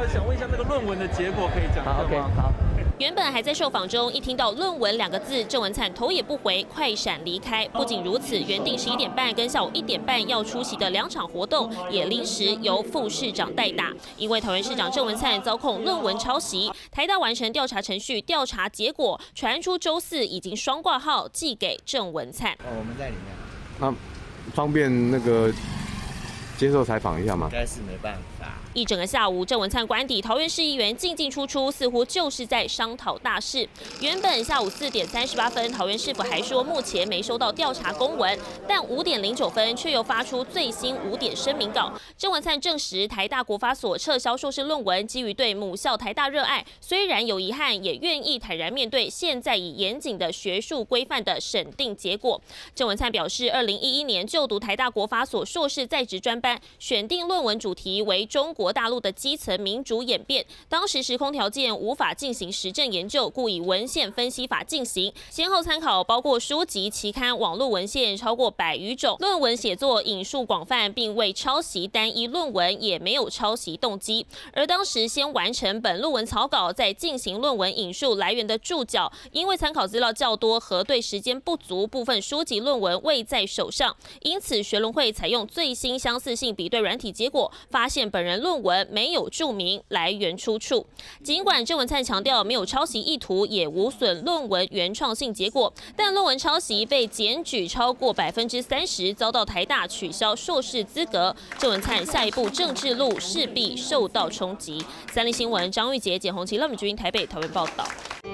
想问一下那个论文的结果，可以讲一下吗？ OK， 好。 原本还在受访中，一听到论文2个字，郑文灿头也不回，快闪离开。不仅如此，原定11点半跟下午1点半要出席的2场活动，也临时由副市长代打。因为桃园市长郑文灿遭控论文抄袭，台大完成调查程序，调查结果传出周4已经双挂号寄给郑文灿。 我们在里面。 那方便那个接受采访一下吗？ 应该是没办法。 一整个下午，郑文灿官邸桃园市议员进进出出，似乎就是在商讨大事。原本下午4点38分，桃园市府还说目前没收到调查公文，但5点09分却又发出最新5点声明稿。郑文灿证实，台大国发所撤销硕士论文，基于对母校台大热爱，虽然有遗憾，也愿意坦然面对现在以严谨的学术规范的审定结果。郑文灿表示，2011年就读台大国发所硕士在职专班，选定论文主题为中国大陆的基层民主演变，当时时空条件无法进行实证研究，故以文献分析法进行，先后参考包括书籍、期刊、网络文献超过100余种，论文写作引述广泛，并未抄袭单一论文，也没有抄袭动机。而当时先完成本论文草稿，再进行论文引述来源的注脚，因为参考资料较多，核对时间不足，部分书籍论文未在手上，因此学伦会采用最新相似性比对软体结果，发现本人论文没有注明来源出处。尽管郑文灿强调没有抄袭意图，也无损论文原创性结果，但论文抄袭被检举超过30%，遭到台大取消硕士资格。郑文灿下一步政治路势必受到冲击。三立新闻张玉杰、简宏琪、乐米君台北桃园报道。